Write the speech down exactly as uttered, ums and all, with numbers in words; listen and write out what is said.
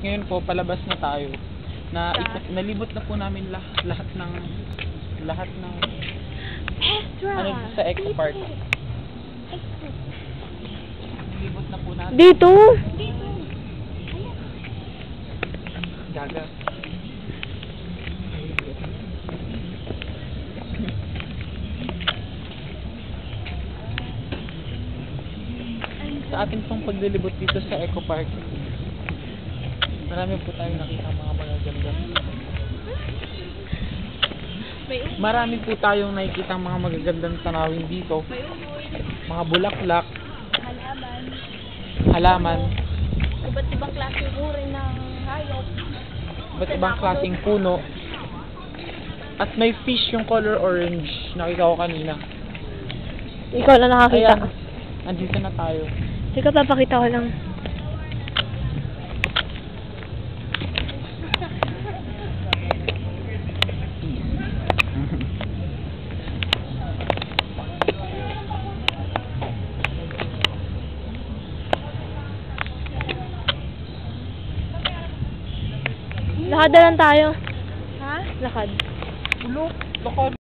Ngayon po, palabas na tayo. Na ikot, nalibot na po namin lahat, lahat ng lahat ng Extra. ano sa Eco Park. Nalibot na po natin. Dito? Dito. Gaga. Sa atin pong paglilibot dito sa Eco Park, marami po tayong nakita mga magaganda. Marami po tayong nakikita mga magagandang tanawin dito. Mga bulaklak, Halaman. halaman, Iba't ibang klaseng uri ng hayop. iba't ibang klaseng puno. At may fish yung color orange. Nakita ko kanina. Ikaw na nakakita. Ayan, nandito na tayo. Teka, papakita ko lang. Lakad na lang tayo. Ha? Lakad. Ulo, lakad.